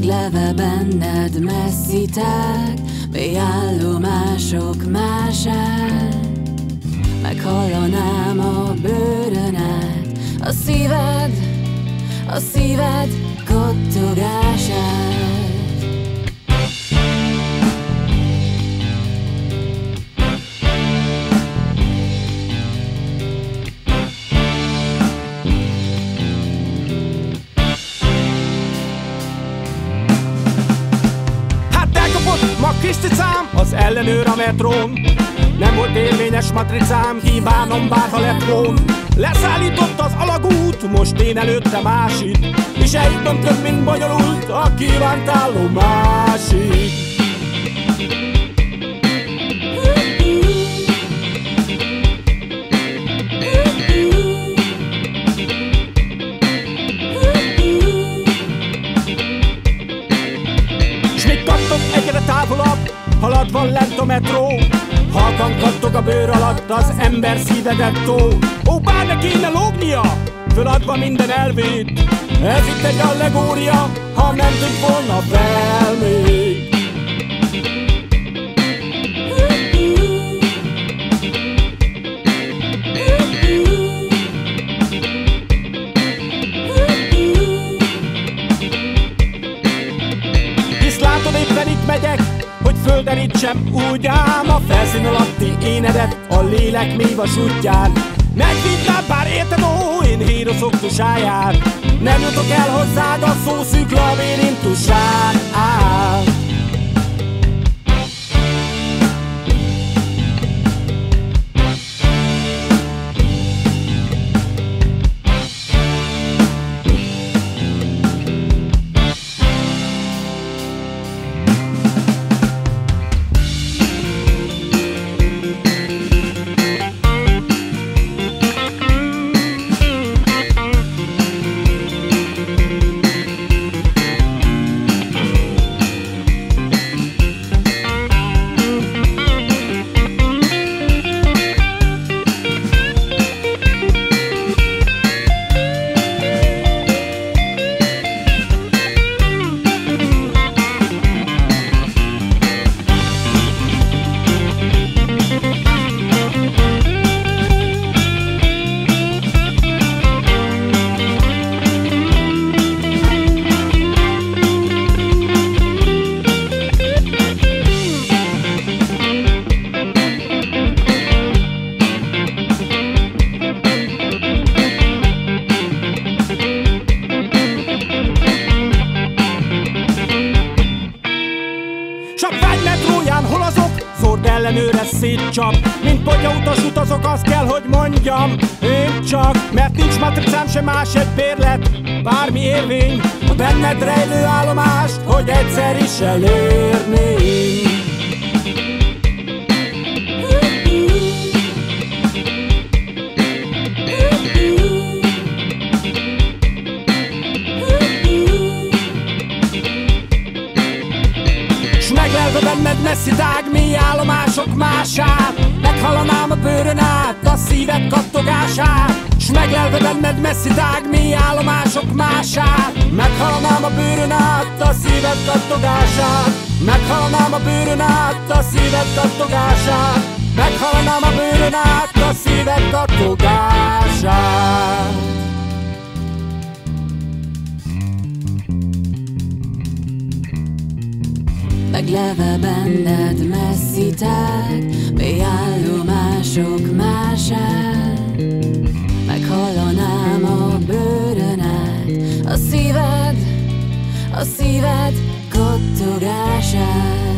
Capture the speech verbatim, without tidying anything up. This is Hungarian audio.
megleve benned messzi tág, mély állomások mását. Meghallanám a bőrön át a szíved, a szíved kattogását. Ma Kriszticám, az ellenőr a metrón. Nem volt érvényes matricám, kívánom bárha lett volna. Leszállított az alagút, most én előtte másik, és egyben több, mint bonyolult a kívánt állomásig. S még kattog egyre távolabb, haladva lent a metró. Halkan kattog a bőr alatt az ember szíve dettó. Ó, bár ne kéne lógnia, föladva minden elvét. Ez itt egy allegória, ha nem tűnt volna fel még. Hisz látod, éppen itt megyek, hogy földen itt sem úgy ám a felszín alatti énedet a lélek mély vasútján. Megvidd bár érted, ó, én híroszok tusáját. Nem jutok el hozzád a szó szűk labirintusán. Csak vágy metróján hol azok? Zord ellenőre szétcsap. Mint potyautas utazok, azt kell, hogy mondjam. Én csak, mert nincs matricám, se más egy bérlet. Bármi érvény, a benned rejlő állomást, hogy egyszer is elérnénk. Meglelve benned messzi tág, mély állomások mását. Meghallanám a bőrön át a szíved kattogását. S meglelve benned messzi tág, mély állomások mását. Meghallanám a bőrön át a szíved kattogását. Meghallanám a bőrön át a szíved kattogását. Meghallanám a bőrön át a szíved kattogását. Megleve benned messzi tág, mély állomások mását. Meghallanám a bőrön át a szíved, a szíved kattogását.